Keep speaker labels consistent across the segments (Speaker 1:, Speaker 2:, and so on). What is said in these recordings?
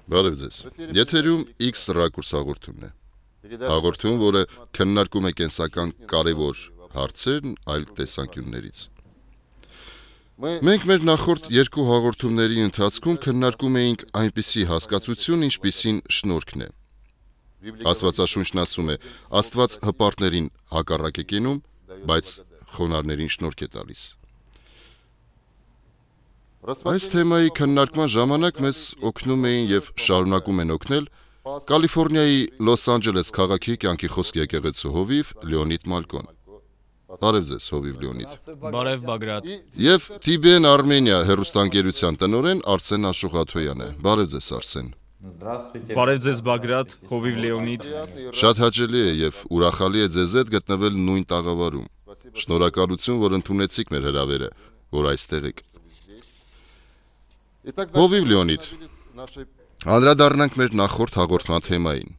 Speaker 1: Բարև ձեզ։ Եթերում X ռակուրս հաղորդումն է։ Հաղորդում, որը քննարկում է կենսական կարևոր հարցերն այլ տեսանկյուններից։ Մենք մեր նախորդ երկու հաղորդումների ընթացքում քննարկում էինք այնպիսի հասկացություն, ինչպիսին շնորհքն է։ Աստվածաշունչն ասում է. Աստված հպարտներին հակառակ է կենում, բայց խոնարհներին շնորհք է տալիս։ Այս թեմայի քննարկման ժամանակ մեզ օգնում էին եւ շարունակում են օգնել Կալիֆոռնիայի Լոս Անջելես քաղաքի կյանքի խոսք եկեղեցու հովիվ Լեոնիդ Մալկոն։ Բարև ձեզ, հովիվ Լեոնիդ։
Speaker 2: Բարև Բագրատ։
Speaker 1: Եվ TBN Armenia հեռուստաընկերության տնօրեն Արսեն Աշուղաթոյանը։ Բարև ձեզ, Արսեն։
Speaker 2: Բարև ձեզ Բագրատ, հովիվ Լեոնիդ։
Speaker 1: Շատ հաճելի է եւ ուրախալի է ձեզ հետ գտնվել նույն տաղավարում։ Շնորհակալություն, որ ընդունեցիք մեր հրավերը, որ այստեղ եք։ Հովիվ Լեոնիդ, անդրադառնանք մեր նախորդ հաղորդման թեմային։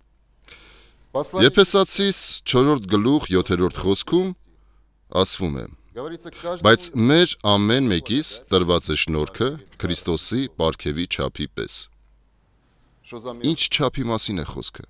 Speaker 1: Եփեսացիս 4-րդ գլուխ 7-րդ խոսքում ասվում է. Բայց մեր ամեն մեկիս տրված է շնորհքը Քրիստոսի պարգևի չափի պես։ Ինչ չափի մասին է խոսքը։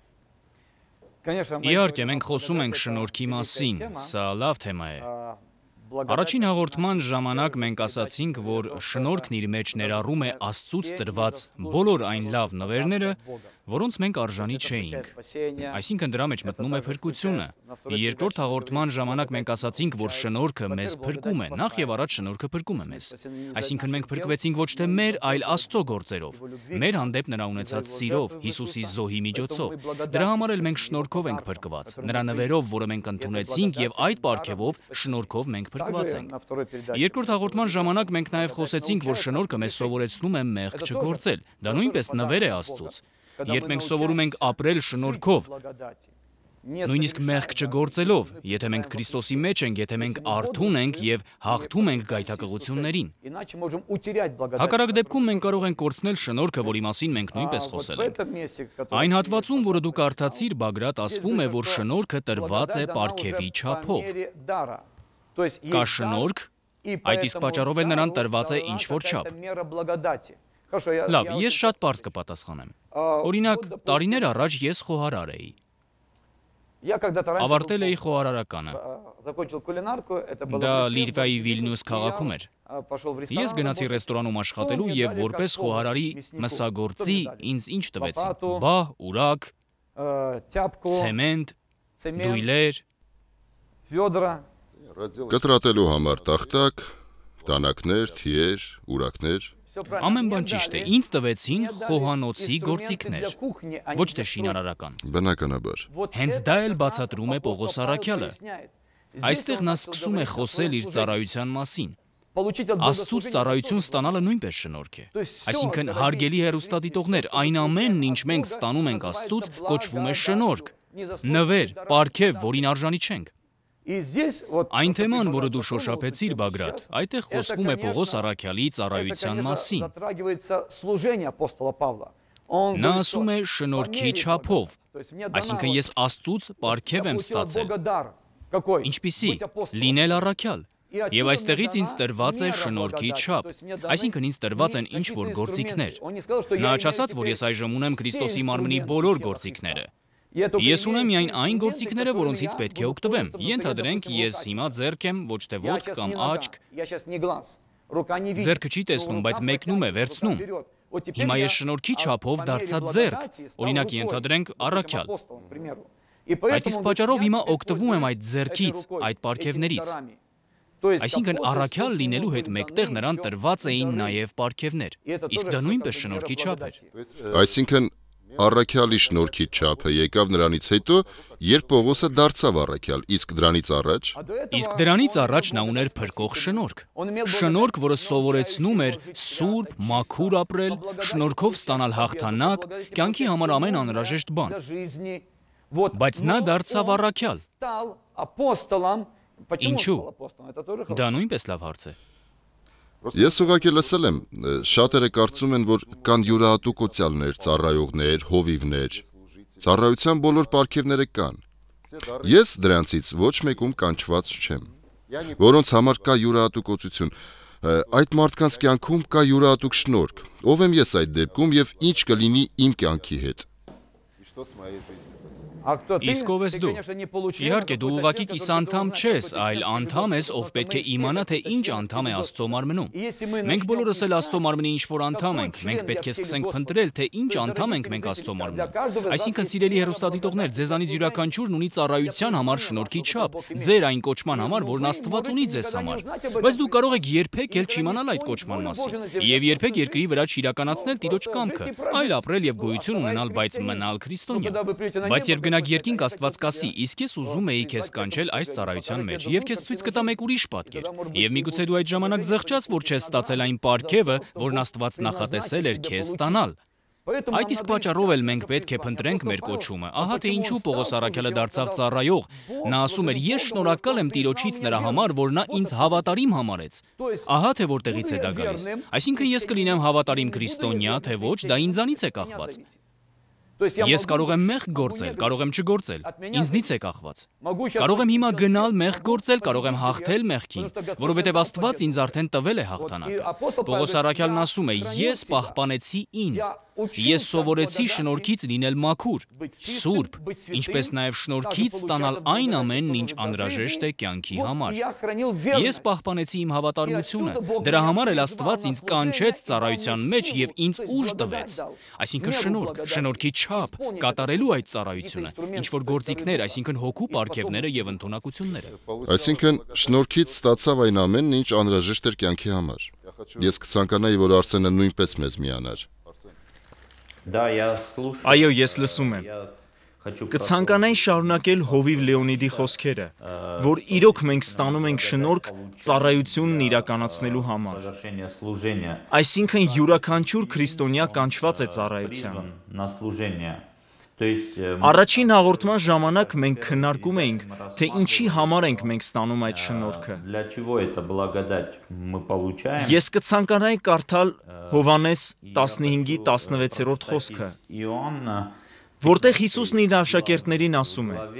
Speaker 2: Իհարկե, մենք խոսում ենք շնորհքի մասին, սա լավ թեմա է։ Առաջին հաղորդման ժամանակ մենք ասացինք, որ շնորհքն իր մեջ ներառում է Աստծուց տրված բոլոր այն լավ նվերները, որոնց մենք արժանի չէինք։ Այսինքն դրա մեջ մտնում է փրկությունը։ Երկրորդ հաղորդման ժամանակ մենք ասացինք, որ շնորհքը մեզ փրկում է, նախ եւ առաջ շնորհքը փրկում է մեզ։ Այսինքն մենք փրկվեցինք ոչ թե մեր, այլ Աստծո գործերով, մեր հանդեպ նրա ունեցած սիրով, Հիսուսի զոհի միջոցով։ Դրա համար էլ մենք շնորհքով ենք փրկված, նրա նվերով, որը մենք ընդունեցինք, եւ այդ պարգևով շնորհքով մենք փրկված ենք։ Երկրորդ հաղորդման ժամանակ մենք նաև խոսեցինք, որ շնորհքը մեզ սովորեցնում է մեղք չգործել։ Դա նույնպես նվեր է Աստծուց։ Երբ մենք սովորում ենք ապրել շնորհքով, նույնիսկ մեղք չգործելով, եթե մենք Քրիստոսի մեջ ենք, եթե մենք արթուն ենք եւ հաղթում ենք գայթակղություններին։ Հակառակ դեպքում մենք կարող ենք կորցնել շնորհքը, որի մասին մենք նույնպես խոսել ենք։ Այն հատվածում, որը դու կարդացիր, Բագրատ, ասվում է, որ շնորհքը տրված է պարգևի չափով։ Կա շնորհք, այդ իսկ պատճառով էլ նրան տրված է ինչ-որ չափ։ Լավ, ես շատ պարզ կպատասխանեմ։ Օրինակ, տարիներ առաջ ես խոհարար էի։ Ավարտել էի խոհարարականը։ Դա Լիտվայի Վիլնյուս քաղաքում էր։ Ես գնացի ռեստորանում աշխատելու եւ որպես խոհարարի մսագործի ինձ ինչ տվեցին։ Բահ, ուրակ, ցեմենտ, դույլեր,
Speaker 1: Կտրատելու համար տախտակ, տանակներ, թիեր, ուրակներ։
Speaker 2: Ամեն բան ճիշտ է։ Ինձ տվեցին խոհանոցի գործիքներ, ոչ թե շինարարական։
Speaker 1: Բնականաբար։
Speaker 2: Հենց դա էլ բացատրում է Պողոս առաքյալը։ Այստեղ նա սկսում է խոսել իր ծառայության մասին։ Աստծուց ծառայություն ստանալը նույնպես շնորհք է։ Այսինքն, հարգելի հեռուստադիտողներ, այն ամենն, ինչ մենք ստանում ենք Աստծուց, կոչվում է շնորհք, նվեր, պարգև, որին արժանի չենք։ Այն թեման, որը դու շոշափեցիր, Բագրատ, այդտեղ խոսվում է Պողոս առաքյալի ծառայության մասին։ Նա ասում է շնորհքի չափով, այսինքն ես Աստծուց պարգև եմ ստացել։ Ինչպիսի՝ լինել առաքյալ։ Եվ այստեղից ինձ տրված է շնորհքի չափ, այսինքն ինձ տրված են ինչ-որ գործիքներ։ Նա չասաց, որ ես այժմ ունեմ Քրիստոսի մարմնի բոլոր գործիքները։ Ես ունեմ միայն այն գործիքները, որոնցից պետք է օգտվեմ։ Ենթադրենք, ես հիմա ձեռք եմ, ոչ թե ոտք կամ աչք։ Ձեռքը չի տեսնում, բայց մեկնում է, վերցնում։ Հիմա ես շնորհքի չափով դարձա ձեռք, օրինակ ենթադրենք առաքյալ։ Այդ իսկ պատճառով հիմա օգտվում եմ այդ ձեռքից, այդ պարգևներից։ Այսինքն առաքյալ լինելու հետ մեկտեղ նրան տրված էին նաև պարգևներ։ Իսկ դա նույնպես շնորհքի չափ էր։
Speaker 1: Այսինքն առաքյալի շնորհքի չափը եկավ նրանից հետո, երբ Պողոսը դարձավ առաքյալ, իսկ
Speaker 2: դրանից առաջ նա ուներ փրկող շնորհք։ Շնորհք, որը սովորեցնում էր սուրբ, մաքուր ապրել, շնորհքով ստանալ հաղթանակ, կյանքի համար ամեն անհրաժեշտ բան։ Բայց նա դարձավ առաքյալ։ Ինչու՞։ Դա նույնպես լավ հարց է։
Speaker 1: Ես ուղղակի լսել եմ, շատերը կարծում են, որ կան յուրահատուկոցյալներ, ծառայողներ, հովիվներ, ծառայության բոլոր պարգևները կան։ Ես դրանցից ոչ մեկում կանչված չեմ, որոնց համար կա յուրահատուկոցություն, Այդ մարդկանց կյանքում կա յուրահատուկ շնորհք։ Ով եմ ես այդ դեպքում եւ ինչ կլինի իմ կյանքի հետ։
Speaker 2: Իսկ ով ես դու։ Իհարկե դու ուղղակի կիսանդամ չես, այլ անդամ ես, ով պետք է իմանա, թե ինչ անդամ է Աստծո մարմնում։ Մենք բոլորս էլ Աստծո մարմնի ինչ-որ անդամ ենք, մենք պետք է սկսենք փնտրել, թե ինչ անդամ ենք մենք Աստծո մարմնում։ Այսինքն, սիրելի հեռուստադիտողներ, ձեզանից յուրաքանչյուրն ունի ծառայության համար շնորհքի չափ, ձեր այն կոչման համար, որն Աստված ունի ձեզ համար։ Բայց դու կարող եք երբեք էլ չիմանալ այդ կոչման մասին, եւ երբեք երկրի վրա չիրականացնել Տիրոջ կամքը, այլ ապրել եւ գոյություն ունենալ, բայց մնալ քրիստոնյա։ Բայց երբ գնաք երկինք, Աստված կասի, իսկ ես ուզում էի քեզ կանչել այս ծառայության մեջ եւ քեզ ցույց կտա մեկ ուրիշ պատկեր։ Եվ միգուցե դու այդ ժամանակ զղջաս, որ չես ստացել այն պարգևը, որն Աստված նախատեսել էր քեզ ստանալ։ Այդ իսկ պատճառով էլ մենք պետք է փնտրենք մեր կոչումը։ Ահա թե ինչու Պողոս առաքյալը դարձավ ծառայող։ Նա ասում էր. «Ես շնորհակալ եմ Տիրոջից նրա համար, որ նա ինձ հավատարիմ համարեց»։ Ահա թե որտեղից է դա գալիս։ Այսինքն ես կլինեմ հավատարիմ քրիստոնյա, թե ոչ, դա ինձանից է կախված։ Ես կարող եմ մեղք գործել, կարող եմ չգործել, ինձնից է կախված։ Կարող եմ հիմա գնալ մեղք գործել, կարող եմ հաղթել մեղքին, որովհետև Աստված ինձ արդեն տվել է հաղթանակը։ Պողոս առաքյալն ասում է. «Ես պահպանեցի ինձ, ես սովորեցի շնորհքից լինել մաքուր, սուրբ, ինչպես նաև շնորհքից ստանալ այն ամենն, ինչ անհրաժեշտ է կյանքի համար։ Ես պահպանեցի իմ հավատարմությունը, դրա համար էլ Աստված ինձ կանչեց ծառայության մեջ եւ ինձ ուժ տվեց»։ Այսինքն շնորհք, շնորհքի չափ կատարելու այդ ծառայությունը, ինչ որ գործիքներ, այսինքն հոգու պարգևները եւ ընդունակությունները։
Speaker 1: Այսինքն շնորհքից ստացավ այն ամենն, ինչ անհրաժեշտ էր կյանքի համար։ Ես կցանկանայի, որ Արսենը նույնպես մեզ միանար։
Speaker 3: Այո, ես լսում եմ։ Կցանկանայի շարունակել Հովիվ Լեոնիդի խոսքերը, որ իրոք մենք ստանում ենք շնորհք ծառայությունն իրականացնելու համար։ Այսինքն յուրաքանչյուր քրիստոնյա կանչված է ծառայության։ Առաջին հաղորդման ժամանակ մենք քննարկում էինք, թե ինչի համար ենք մենք ստանում այդ շնորհքը։ Ես կցանկանայի կարդալ Հովհաննես 15:16 խոսքը, որտեղ Հիսուսն իր աշակերտներին ասում է.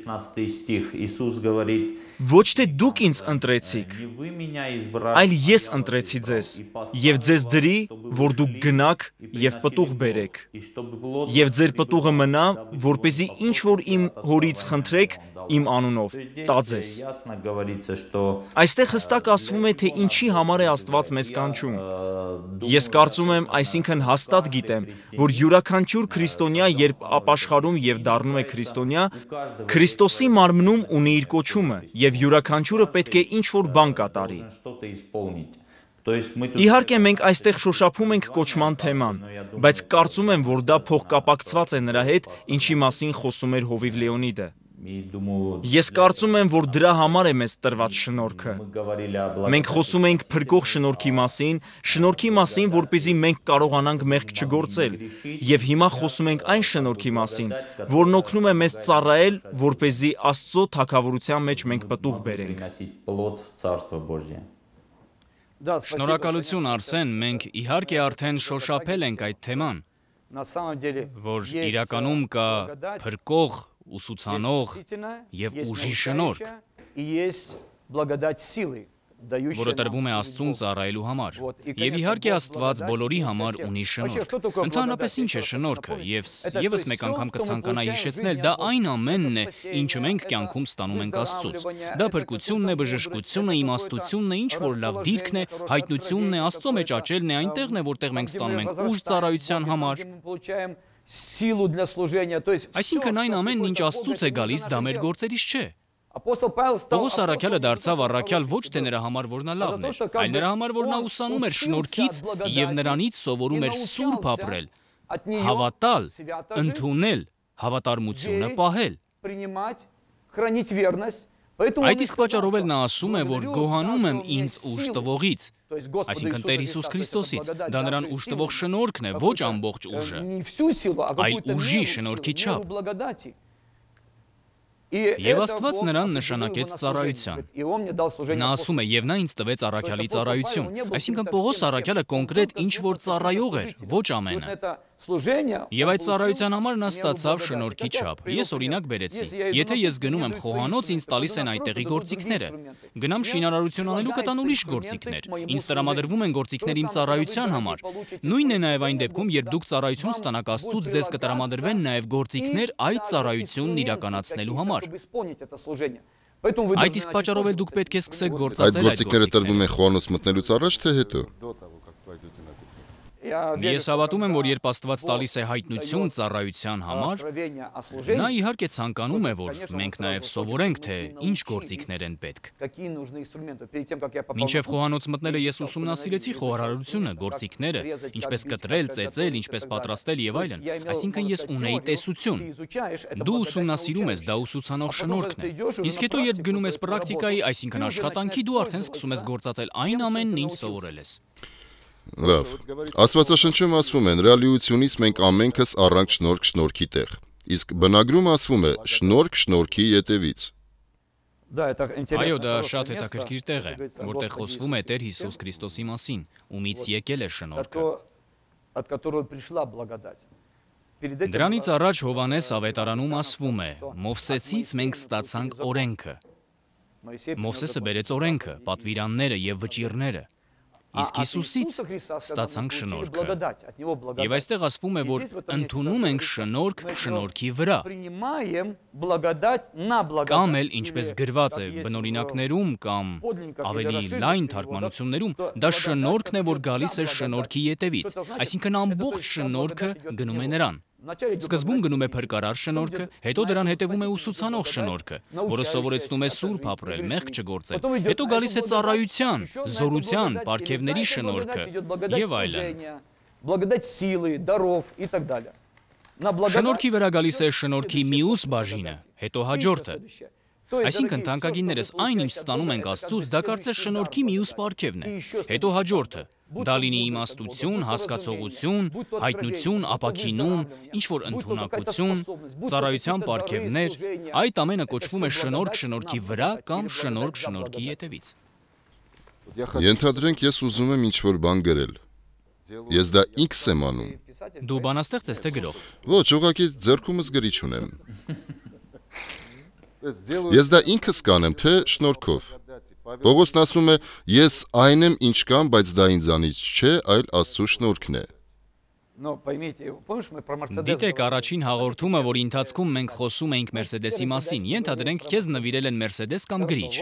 Speaker 3: «Ոչ թե դուք ինձ ընտրեցիք, այլ ես ընտրեցի ձեզ, եւ ձեզ դրի, որ դուք գնաք եւ պտուղ բերեք, եւ ձեր պտուղը մնա, որպեսզի ինչ որ իմ Հորից խնդրեք իմ անունով, տա ձեզ»։ Այստեղ հստակ ասվում է, թե ինչի համար է Աստված մեզ կանչում։ Ես կարծում եմ, այսինքն հաստատ գիտեմ, որ յուրաքանչյուր քրիստոնյա, երբ ապաշխարում եւ դառնում է քրիստոնյա, Քրիստոսի մարմնում ունի իր կոչումը եւ յուրաքանչյուրը պետք է ինչ-որ բան կատարի։ Իհարկե մենք այստեղ շոշափում ենք կոչման թեման, բայց կարծում եմ, որ դա փոխկապակցված է նրա հետ, ինչի մասին խոսում էր Հովիվ Լեոնիդը։ Ես կարծում եմ, որ դրա համար է մեզ տրված շնորհքը։ Մենք խոսում ենք փրկող շնորհքի մասին, որպեսզի մենք կարողանանք մեղք չգործել, եւ հիմա խոսում ենք այն շնորհքի մասին, որն օգնում է մեզ ծառայել, որպեսզի Աստծո թագավորության մեջ մենք պտուղ բերենք։
Speaker 2: Շնորհակալություն, Արսեն, մենք իհարկե արդեն շոշափել ենք այդ թեման, որ իրականում կա փրկող, ուսուցանող եւ ուժի շնորհք, որը տրվում է Աստծուն ծառայելու համար։ Եվ իհարկե Աստված բոլորի համար ունի շնորհք։ Ընդհանրապես ինչ է շնորհքը, եւ եւս մեկ անգամ կցանկանայի հիշեցնել, դա այն ամենն է, ինչը մենք կյանքում ստանում ենք Աստծուց։ Դա փրկությունն է, բժշկությունը, իմաստությունն է, ինչ որ լավ դիրքն է, հայտնությունն է, Աստծո մեջ աճելն է, այնտեղն է, որտեղ մենք ստանում ենք ուժ ծառայության համար։ Այսինքն այն ամենն, ինչ Աստծուց է գալիս, դա մեր գործերից չէ։ Պողոս առաքյալը դարձավ առաքյալ ոչ թե նրա համար, որ նա լավն էր, այլ նրա համար, որ նա ուսանում էր շնորհքից եւ նրանից սովորում էր սուրբ ապրել, հավատալ, ընդունել, հավատարմությունը պահել։ Այդ իսկ պատճառով էլ նա ասում է, որ գոհանում եմ ինձ ուժ տվողից, այսինքն Տեր Հիսուս Քրիստոսից։ Դա նրան ուժ տվող շնորհքն է, ոչ ամբողջ ուժը, այլ ուժի շնորհքի չափ։ Եվ Աստված նրան նշանակեց ծառայության։ Նա ասում է, եւ նա ինձ տվեց առաքյալի ծառայություն։ Այսինքն Պողոս առաքյալը կոնկրետ ինչ որ ծառայող էր, ոչ ամենը։ Եվ այդ ծառայության համար նա ստացավ շնորհքի չափ։ Ես օրինակ բերեցի։ Եթե ես գնում եմ խոհանոց, ինձ տալիս են այդտեղի գործիքները։ Գնամ շինարարություն անելու, կտան ուրիշ գործիքներ։ Ինձ տրամադրվում են գործիքներ իմ ծառայության համար։ Նույնն է նաև այն դեպքում, երբ դուք ծառայություն ստանաք Աստծուց, ձեզ կտրամադրվեն նաև գործիքներ այդ ծառայությունն իրականացնելու համար։ Այդ իսկ պատճառով էլ դուք պետք է սկսեք
Speaker 1: Այդ
Speaker 2: գործածել այդ
Speaker 1: գործիքները տրվում են խոհանոց մտնելուց առաջ թե հետո։
Speaker 2: Ես հավատում եմ, որ երբ Աստված տալիս է հայտնություն ծառայության համար, նա իհարկե ցանկանում է, որ մենք նաև սովորենք, թե ինչ գործիքներ են պետք։ Մինչև խոհանոց մտնելը ես ուսումնասիրեցի խոհարարությունը, գործիքները, ինչպես կտրել, ծեծել, ինչպես պատրաստել եւ այլն, այսինքն ես ունեի տեսություն։ Դու ուսումնասիրում ես, դա ուսուցանող շնորհքն է։ Իսկ հետո երբ գնում ես պրակտիկայի, այսինքն աշխատանքի, դու արդեն սկսում ես գործածել այն ամենն, ինչ սովորել ես։
Speaker 1: Լավ։ Աստվածաշնչում ասվում է, ռեալիությունից մենք ամենքս առանք շնորհք շնորհքի տեղ։ Իսկ բնագրում ասվում է շնորհք շնորհքի ետևից։
Speaker 2: Այո, դա շատ հետաքրքիր տեղ է, որտեղ խոսվում է Տեր Հիսուս Քրիստոսի մասին, ումից եկել է շնորհքը։ Դրանից առաջ Հովհաննես ավետարանում ասվում է. Մովսեսից մենք ստացանք օրենքը։ Մովսեսը բերեց օրենքը, պատվիրանները եւ վճիռները։ Իսկ Հիսուսից ստացանք շնորհքը։ Եվ այստեղ ասվում է, որ ընդունում ենք շնորհք շնորհքի վրա։ Կամ էլ ինչպես գրված է բնօրինակներում կամ ավելի լայն թարգմանություններում, դա շնորհքն է, որ գալիս է շնորհքի ետևից, այսինքն ամբողջ շնորհքը գնում է նրան։ Սկզբում գնում է փրկարար շնորհքը, հետո դրան հետևում է ուսուցանող շնորհքը, որը սովորեցնում է սուրբ ապրել, մեղք չգործել։ Հետո գալիս է ծառայության, զորության, պարգևների շնորհքը եւ այլն։ Շնորհքի վրա գալիս է շնորհքի մյուս բաժինը, հետո հաջորդը։ Այսինքն թանկագիններս այն ինչ ստանում ենք Աստծուց, դա կարծես շնորհքի մյուս պարգևն է։ Հետո հաջորդը՝ դա լինի իմաստություն, հասկացողություն, հայտնություն, ապաքինում, ինչ որ ընդունակություն, ծառայության պարգևներ, այդ ամենը կոչվում է շնորհք շնորհքի վրա կամ շնորհք շնորհքի ետևից։
Speaker 1: Ենթադրենք ես ուզում եմ ինչ-որ բան գրել։ Ես դա X եմ անում։
Speaker 2: Դու բանաստեղծ ես թե գրող։
Speaker 1: Ոչ, ուղղակի ձեռքումս գրիչ ունեմ։ Ես դա ինքս կանեմ, թե շնորհքով։ Պողոսն ասում է, ես այն եմ, ինչ կամ, բայց դա ինձանից չէ, այլ Աստծո շնորհքն է։
Speaker 2: Դիտեք առաջին հաղորդումը, որի ընթացքում մենք խոսում էինք Մերսեդեսի մասին, ենթադրենք քեզ նվիրել են Մերսեդես կամ գրիչ։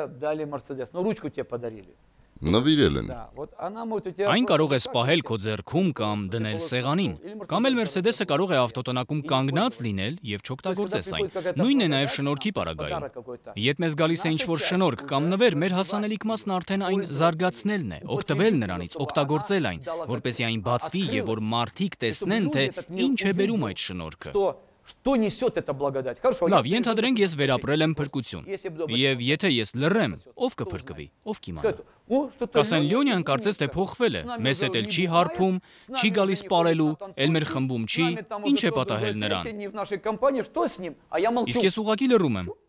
Speaker 1: Նվիրել են։
Speaker 2: Այն կարող ես պահել քո ձեռքում կամ դնել սեղանին, կամ էլ Մերսեդեսը կարող է ավտոտնակում կանգնած լինել եւ չօգտագործես այն։ Նույնն է նաեւ շնորհքի պարագայում։ Երբ մեզ գալիս է ինչ-որ շնորհք կամ նվեր, մեր հասանելիք մասն արդեն այն զարգացնելն է, օգտվել նրանից, օգտագործել այն, որպեսզի այն բացվի եւ որ մարդիկ տեսնեն, թե ինչ է բերում այդ շնորհքը։ Լավ, ենթադրենք ես վերապրել եմ փրկություն։ Եվ եթե ես լռեմ, ով կփրկվի, ով կիմանա։ Կասեն Լյոնյան կարծես թե փոխվել է, մեզ հետ էլ չի հարբում, չի գալիս պարելու, էլ մեր խմբում չի, ինչ է պատահել նրան։ Իսկ ես ուղղակի լռում եմ։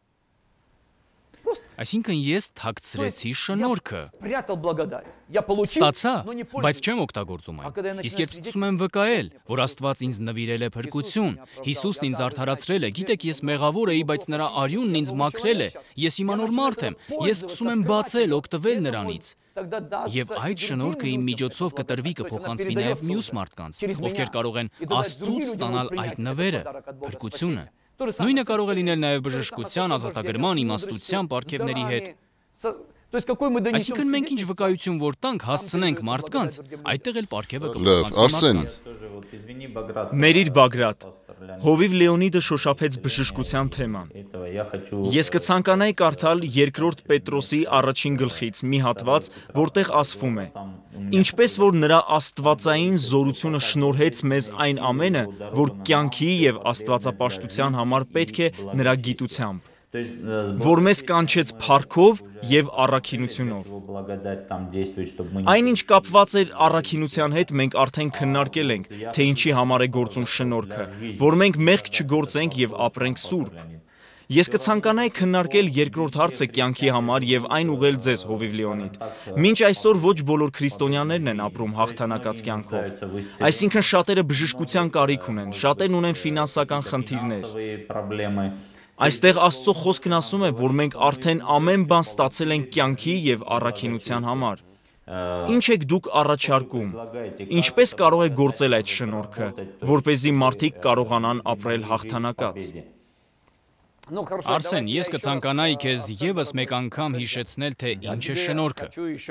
Speaker 2: Այսինքն ես թաքցրեցի շնորհքը։ Ստացա, բայց չեմ օգտագործում այն։ Իսկ երբ սկսում եմ վկայել, որ Աստված ինձ նվիրել է փրկություն, Հիսուսն ինձ արդարացրել է, գիտեք, ես մեղավոր էի, բայց նրա արյունն ինձ մաքրել է, ես հիմա նոր մարդ եմ, ես սկսում եմ բացել, օգտվել նրանից։ Եվ այդ շնորհքը իմ միջոցով կտրվի, կփոխանցվի նաև մյուս մարդկանց, ովքեր կարող են Աստծուց ստանալ այդ նվերը, փրկությունը։ Նույնը կարող է լինել նաև բժշկության, ազատագրման, իմաստության, պարգևների հետ։ Այսինքն մենք ինչ վկայություն որ տանք, հասցնենք մարդկանց, այդտեղ էլ պարգևը
Speaker 1: Արսեն։
Speaker 3: Ներիր Բագրատ։ Հովիվ Լեոնիդը շոշափեց բժշկության թեման։ Ես կցանկանայի կարդալ 2 Պետրոսի առաջին գլխից մի հատված, որտեղ ասվում է. Ինչպես որ նրա աստվածային զորությունը շնորհեց մեզ այն ամենը, որ կյանքի եւ աստվածապաշտության համար պետք է նրա գիտությամբ, որ մեզ կանչեց փառքով եւ առաքինությունով։ Այնինչ կապված էր առաքինության հետ, մենք արդեն քննարկել ենք, թե ինչի համար է գործում շնորհքը, որ մենք մեղք չգործենք եւ ապրենք սուրբ։ Ես կցանկանայի քննարկել երկրորդ հարցը կյանքի համար եւ այն ուղղել ձեզ, Հովիվ Լեոնիդ։ Մինչ այսօր ոչ բոլոր քրիստոնյաներն են ապրում հաղթանակած կյանքով։ Այսինքն շատերը բժշկության կարիք ունեն, շատերն ունեն ֆինանսական խնդիրներ։ Այստեղ Աստծո խոսքն ասում է, որ մենք արդեն ամեն բան ստացել ենք կյանքի եւ առաքինության համար։ Ինչ եք դուք առաջարկում։ Ինչպես կարող է գործել այդ շնորհքը, որպեսզի մարդիկ կարողանան ապրել հաղթանակած։
Speaker 2: Արսեն, ես կցանկանայի քեզ եւս մեկ անգամ հիշեցնել, թե ինչ է շնորհքը։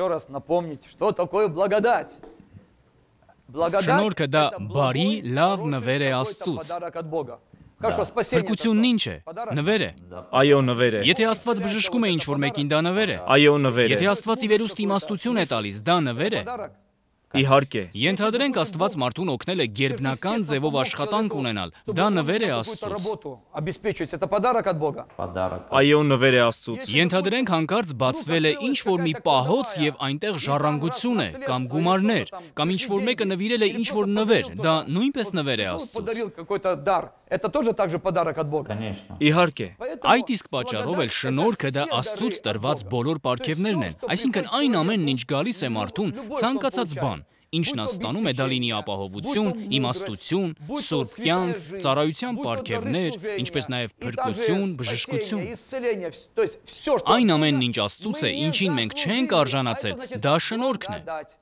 Speaker 2: Շնորհքը դա բարի, լավ նվեր է Աստծուց։ Փրկությունն ինչ է։ Նվեր է։
Speaker 3: Այո, նվեր է։
Speaker 2: Եթե Աստված բժշկում է ինչ-որ մեկին, դա նվեր է։
Speaker 3: Այո, նվեր է։
Speaker 2: Եթե Աստված ի վերուստ իմաստություն է տալիս, դա նվեր է։
Speaker 3: Իհարկե։
Speaker 2: Ենթադրենք Աստված մարդուն օգնել է գերբնական ձևով աշխատանք ունենալ։ Դա նվեր է Աստծուց։
Speaker 3: Այո, նվեր է Աստծուց։
Speaker 2: Ենթադրենք հանկարծ բացվել է ինչ-որ մի պահոց եւ այնտեղ ժառանգություն է կամ գումարներ, կամ ինչ-որ մեկը նվիրել է ինչ-որ նվեր, դա նույնպես նվեր է Աստծուց։
Speaker 3: Իհարկե։
Speaker 2: Այդ իսկ պատճառով էլ շնորհքը դա Աստծուց տրված բոլոր պարգևներն են, այսինքն այն ամենն ինչ գալիս է մարդուն, ցանկացած բան, ինչն ստանում է, դա լինի ապահովություն, իմաստություն, սուրբ կյանք, ծառայության պարգևներ, ինչպես նաև փրկություն, բժշկություն։ Այն ամենն ինչ Աստծուց է, ինչին մենք չենք արժանացել, դա շնորհքն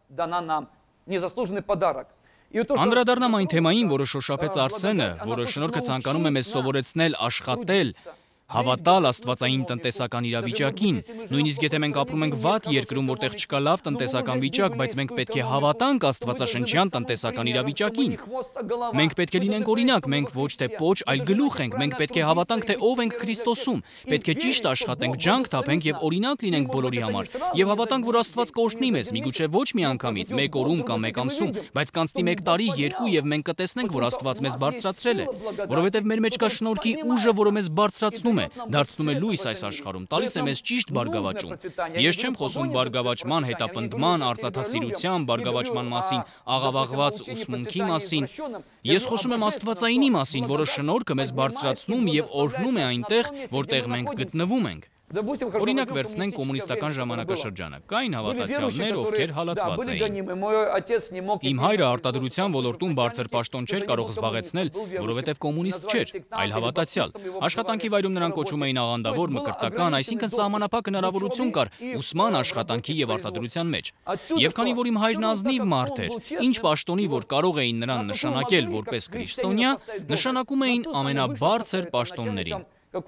Speaker 2: է։ Անդրադառնամ այն թեմային, որը շոշափեց Արսենը, որը շնորհքը ցանկանում է մեզ սովորեցնել աշխատել, հավատալ աստվածային տնտեսական իրավիճակին, նույնիսկ եթե մենք ապրում ենք վատ երկրում, որտեղ չկա լավ տնտեսական վիճակ, բայց մենք պետք է հավատանք աստվածաշնչյան տնտեսական իրավիճակին։ Մենք պետք է լինենք օրինակ, մենք ոչ թե պոչ, այլ գլուխ ենք, մենք պետք է հավատանք, թե ով ենք Քրիստոսում, պետք է ճիշտ աշխատենք, ջանք թափենք եւ օրինակ լինենք բոլորի համար, եւ հավատանք, որ Աստված կօրհնի մեզ, միգուցե ոչ միանգամից, մեկ օրում կամ մեկ ամսում, բայց կանցնի մեկ տարի, երկու եւ մենք կտեսնենք, որ Աստված մեզ բարձրացրել է, որովհետեւ մեր մեջ կա շնորհքի ուժը, որը մեզ բարձրացնում է, դարձնում է լույս այս աշխարհում, տալիս է մեզ ճիշտ բարգավաճում։ Ես չեմ խոսում բարգավաճման, հետապնդման, արծաթասիրության, բարգավաճման մասին, աղավաղված ուսմունքի մասին։ Ես խոսում եմ աստվածայինի մասին, որը շնորհքը մեզ բարձրացնում եւ օրհնում է այնտեղ, որտեղ մենք գտնվում ենք։ Օրինակ վերցնենք կոմունիստական ժամանակաշրջանը։ Կային հավատացյալներ, ովքեր հալածված էին։ Իմ հայրը արտադրության ոլորտում բարձր պաշտոն չէր կարող զբաղեցնել, որովհետև կոմունիստ չէր, այլ հավատացյալ։ Աշխատանքի վայրում նրան կոչում էին աղանդավոր, մկրտական, այսինքն սահմանափակ հնարավորություն կար ուսման, աշխատանքի եւ արտադրության մեջ։ Եվ քանի որ իմ հայրն ազնիվ մարդ էր, ինչ պաշտոնի որ կարող էին նրան նշանակել որպես քրիստոնյա, նշանակում էին ամենաբարձր պաշտոններին։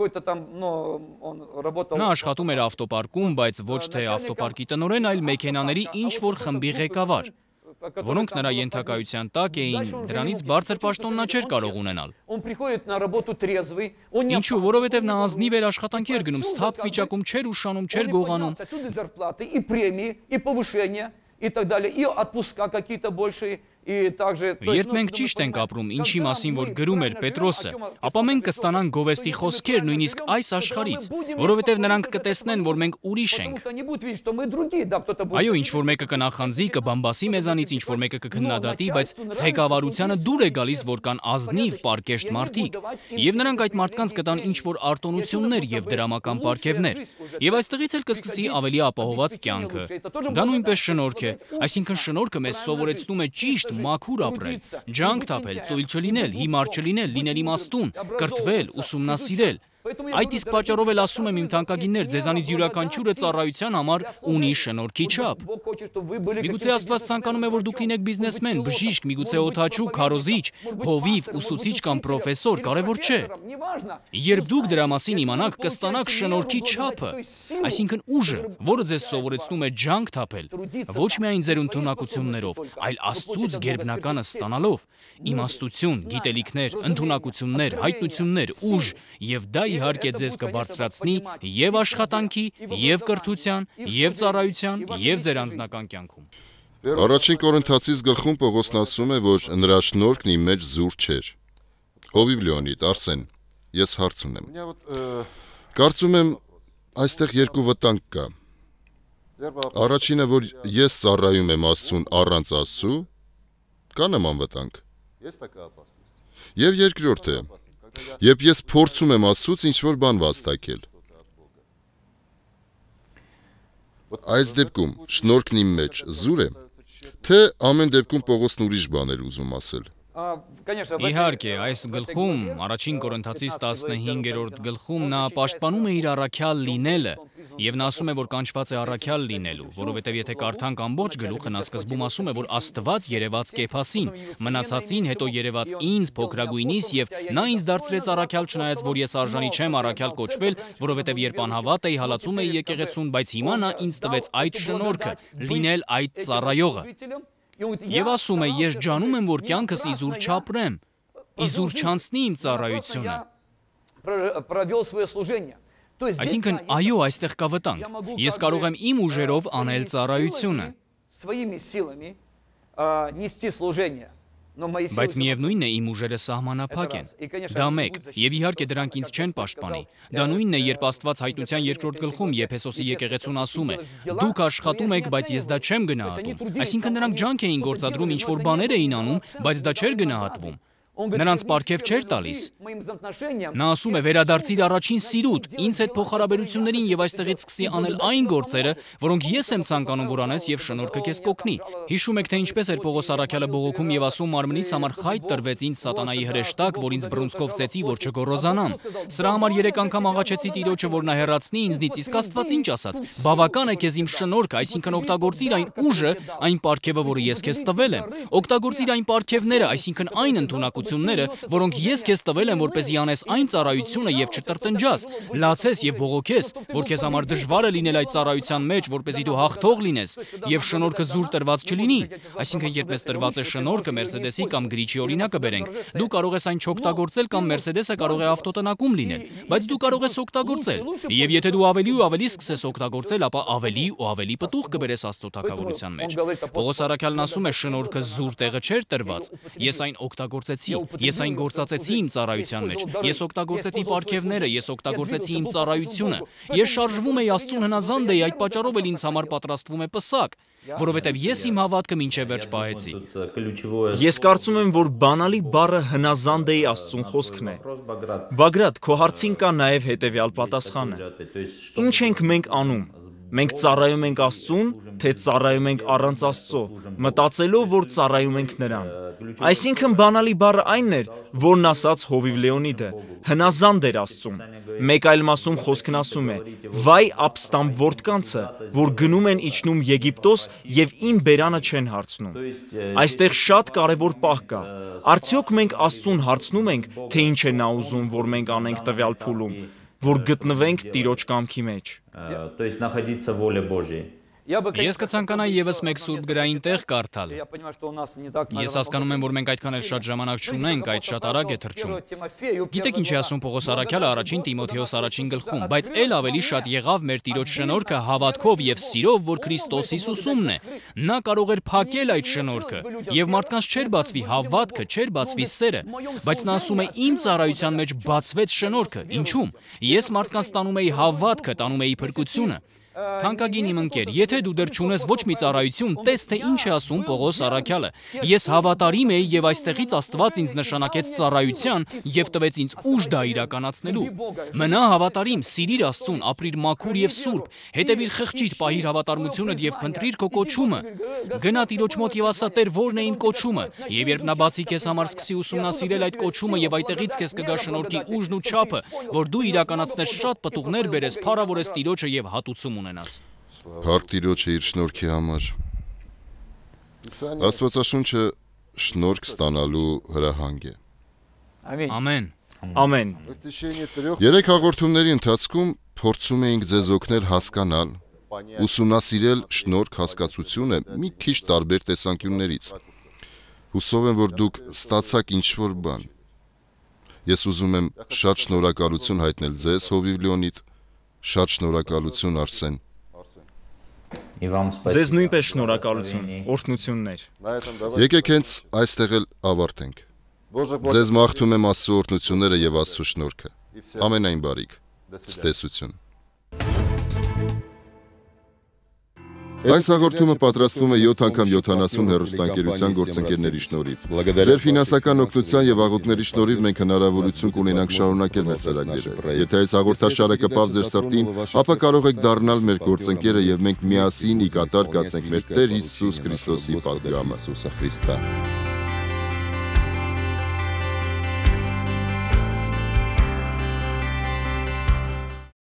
Speaker 2: Նա աշխատում էր ավտոպարկում, բայց ոչ թե ավտոպարկի տնօրեն, այլ մեքենաների ինչ-որ խմբի ղեկավար, որոնք նրա ենթակայության տակ էին, դրանից բարձր պաշտոն նա չէր կարող ունենալ։ Ինչու, որովհետև նա ազնիվ էր աշխատանքի էր գնում, սթափ վիճակում չէր ուշանում, չէր գողանում։ Երբ մենք ճիշտ ենք ապրում, ինչի մասին որ գրում էր Պետրոսը, ապա մենք կստանանք գովեստի խոսքեր նույնիսկ այս աշխարհից, որովհետև նրանք կտեսնեն, որ մենք ուրիշ ենք։ Այո, ինչ-որ մեկը կնախանձի, կբամբասի մեզանից, ինչ-որ մեկը կքննադատի, բայց ղեկավարությանը դուր է գալիս, որ կան ազնիվ, պարկեշտ մարդիկ, եւ նրանք այդ մարդկանց կտան ինչ-որ արտոնություններ եւ դրամական պարգևներ։ Եվ այստեղից էլ կսկսի ավելի ապահոված կյանքը։ Դա նույնպես շնորհք է, այսինքն շնորհքը մեզ սովորեցնում է ճիշտ մաքուր ապրել, ջանք թափել, ծույլ չլինել, հիմար չլինել, լինել իմաստուն, կրթվել, ուսումնասիրել։ Այդ իսկ պատճառով էլ ասում եմ իմ թանկագիններ, ձեզանից յուրաքանչյուրը ծառայության համար ունի շնորհքի չափ։ Միգուցե Աստված ցանկանում է, որ դուք լինեք բիզնեսմեն, բժիշկ, միգուցե օդաչու, քարոզիչ, հովիվ, ուսուցիչ կամ պրոֆեսոր, կարևոր չէ։ Երբ դուք դրա մասին իմանաք, կստանաք շնորհքի չափը, այսինքն ուժը, որը ձեզ սովորեցնում է ջանք թափել, ոչ միայն ձեր ընդունակություններով, այլ Աստծուց գերբնականը ստանալով, իմաստություն, գիտելիքներ, ընդունակություններ, հայտնություններ, ուժ, եւ դա իհարկե ձեզ կբարձրացնի եւ աշխատանքի, եւ կրթության, եւ ծառայության, եւ ձեր անձնական կյանքում։
Speaker 1: Առաջին Կորինթացիս գլխում Պողոսն ասում է, որ նրա շնորհքն իմ մեջ զուր չէր։ Հովիվ Լեոնիդ, Արսեն, ես հարց ունեմ։ Կարծում եմ, այստեղ երկու վտանգ կա։ Առաջինը, որ ես ծառայում եմ Աստծուն առանց Աստծու, կա նման վտանգ։ Եվ երկրորդը, Երբ ես փորձում եմ Աստծուց ինչ-որ բան վաստակել։ Այս դեպքում շնորհքն իմ մեջ զուր է, թե ամեն դեպքում Պողոսն ուրիշ բաներ ուզում ասել։
Speaker 2: Իհարկե, այս գլխում, առաջին Կորինթացիս 15-րդ գլխում նա պաշտպանում է իր առաքյալ լինելը, եւ նա ասում է, որ կանչված է առաքյալ լինելու, որովհետեւ եթե կարդանք ամբողջ գլուխը, նա սկզբում ասում է, որ Աստված երևաց Կեփասին, մնացածին հետո երևաց ինձ, փոքրագույնիս, եւ նա ինձ դարձրեց առաքյալ, չնայած որ ես արժանի չեմ առաքյալ կոչվել, որովհետեւ երբ անհավատ էի, հալածում էի եկեղեցուն, բայց հիմա նա ինձ տվեց այդ շնորհքը, լինել այդ ծառայողը։ Եվ ասում է, ես ջանում եմ, որ կյանքս իզուր չապրեմ, իզուր չանցնի իմ ծառայությունը։ Այսինքն, այո, այստեղ կա վտանգ։ Ես կարող եմ իմ ուժերով անել ծառայությունը։ Բայց միևնույնն է, իմ ուժերը սահմանափակ են։ Դա մեկ, եւ իհարկե դրանք ինձ չեն պաշտպանի։ Դա նույնն է, երբ Աստված Հայտնության 2-րդ գլխում Եփեսոսի եկեղեցուն ասում է. «Դուք աշխատում եք, բայց ես դա չեմ գնահատում»։ Այսինքն նրանք ջանք էին գործադրում, ինչ-որ բաներ էին անում, բայց դա չէր գնահատվում։ Նրանց պարգև չէր տալիս։ Նա ասում է, վերադարձիր առաջին սիրուդ, ինձ հետ փոխհարաբերություններին եւ այստեղից սկսի անել այն գործերը, որոնք ես եմ ցանկանում որ անես եւ շնորհքը քեզ կօգնի։ Հիշում եք, թե ինչպես էր Պողոս առաքյալը բողոքում եւ ասում, մարմնից համար խայտ տրվեց ինձ սատանայի հրեշտակ, որ ինձ բռունցքով ծեծի, որ չգոռոզանամ։ Սրա համար 3 անգամ աղաչեցի Տիրոջը, որ նա հեռացնի ինձնից, իսկ Աստված ինչ ասաց. «Բավական է քեզ իմ շնորհքը», այսինքն օգտագործիր այն ուժը, այն պարգևը, որը ես քեզ տվել եմ։ Օգտագործիր այն պարգևները, այսինքն այն ընդունակությունները, որոնք ես քեզ տվել եմ, որպեսզի անես այն ծառայությունը եւ չտրտնջաս, լացես եւ բողոքես, որ քեզ համար դժվար է լինել այդ ծառայության մեջ, որպեսզի դու հաղթող լինես եւ շնորհքը զուր տրված չլինի։ Այսինքն, երբ մեզ տրված է շնորհքը, Մերսեդեսի կամ գրիչի օրինակը բերենք, դու կարող ես այն չօգտագործել կամ Մերսեդեսը կարող է ավտոտնակում լինել, բայց դու կարող ես օգտագործել։ Եվ եթե դու ավելի ու ավելի սկսես օգտագործել, ապա ավելի ու ավելի պտուղ կբերես Աստծո թագավորության մեջ։ Պողոս առաքյալն ասում է, շնորհքը զուր տեղը չէր տրված, ես այն օգտագործեցի, ես այն գործածեցի իմ ծառայության մեջ, ես օգտագործեցի պարգևները, ես օգտագործեցի իմ ծառայությունը, ես շարժվում էի Աստծուն հնազանդ էի, այդ պատճառով էլ ինձ համար պատրաստվում է պսակ, որովհետև ես իմ հավատքը մինչև վերջ պահեցի։
Speaker 3: Ես կարծում եմ, որ բանալի բառը հնազանդ էի Աստծուն խոսքն է։ Բագրատ, քո հարցին կա նաև հետևյալ պատասխանը։ Ինչ ենք մենք անում։ Մենք ծառայում ենք Աստծուն, թե ծառայում ենք առանց Աստծո, մտածելով, որ ծառայում ենք Նրան։ Այսինքն բանալի բառը այնն էր, որն ասաց Հովիվ Լեոնիդը, հնազանդ էր Աստծուն։ Մեկ այլ մասում խոսքն ասում է. «Վայ ապստամբ որդկանցը, որ գնում են իջնում Եգիպտոս եւ իմ բերանը չեն հարցնում»։ Այստեղ շատ կարևոր պահ կա։ Արդյոք մենք Աստծուն հարցնում ենք, թե ինչ է նա ուզում, որ մենք անենք տվյալ փուլում, որ գտնվենք Տիրոջ կամքի մեջ։
Speaker 2: Ես կցանկանայի եւս մեկ սուրբ գրային տեղ կարդալ։ Ես հասկանում եմ, որ մենք այդքան էլ շատ ժամանակ չունենք, այդ շատ արագ է թռչում։ Գիտեք ինչ է ասում Պողոս առաքյալը առաջին Տիմոթեոս առաջին գլխում, բայց ել ավելի շատ եղավ մեր Տիրոջ շնորհքը հավատքով եւ սիրով, որ Քրիստոս Հիսուսումն է։ Նա կարող էր փակել այդ շնորհքը, եւ մարդկանց չէր բացվի հավատքը, չէր բացվի սերը, բայց նա ասում է իմ ծառայության մեջ բացվեց շնորհքը։ Ինչու՞մ։ Ես մարդկանց տանում էի հավատքը, տանում էի փրկությունը։ Թանկագին իմ ընկեր, եթե դու դեռ չունես ոչ մի ծառայություն, տես թե ինչ է ասում Պողոս առաքյալը։ Ես հավատարիմ էի եւ այստեղից Աստված ինձ նշանակեց ծառայության եւ տվեց ինձ ուժ դա իրականացնելու։ Մնա հավատարիմ, սիրիր Աստծուն, ապրիր մաքուր եւ սուրբ, հետևիր խղճիդ, պահիր հավատարմությունդ եւ փնտրիր քո կոչումը։ Գնա Տիրոջ մոտ եւ ասա. «Տեր, ո՞րն է իմ կոչումը»։ Եվ երբ նա բացի քեզ համար սկսի ուսումնասիրել այդ կոչումը եւ այդտեղից քեզ կգա շնորհքի ուժն ու չափը, որ դու իրականացնես շատ պտուղներ բերես, փառավորես Տիրոջը եւ հատուցում ունենաս։
Speaker 1: Փառք Տիրոջը իր շնորհքի համար։ Աստվածաշունչը շնորհք ստանալու հրահանգ է։
Speaker 2: Ամեն։
Speaker 3: Ամեն։
Speaker 1: 3 հաղորդումների ընթացքում փորձում էինք ձեզ օգնել հասկանալ, ուսումնասիրել շնորհք հասկացությունը մի քիչ տարբեր տեսանկյուններից։ Հուսով եմ, որ դուք ստացաք ինչ-որ բան։ Ես ուզում եմ շատ շնորհակալություն հայտնել ձեզ, Հովիվ Լեոնիդ, շատ շնորհակալություն Արսեն։
Speaker 3: Ձեզ նույնպես շնորհակալություն, օրհնություններ։
Speaker 1: Եկեք հենց այստեղ էլ ավարտենք։ Ձեզ մաղթում եմ Աստծո օրհնությունները եւ Աստծո շնորհքը։ Ամենայն բարիք։ Ցտեսություն։ Այս հաղորդումը պատրաստվում է 7x70 հեռուստաընկերության գործընկերների շնորհիվ։ Ձեր ֆինանսական օգնության եւ աղոթների շնորհիվ մենք հնարավորություն կունենանք շարունակել մեր ծրագրերը։ Եթե այս հաղորդաշարը կպավ ձեր սրտին, ապա կարող եք դառնալ մեր գործընկերը եւ մենք միասին ի կատար կացենք մեր Տեր Հիսուս Քրիստոսի պատգամը։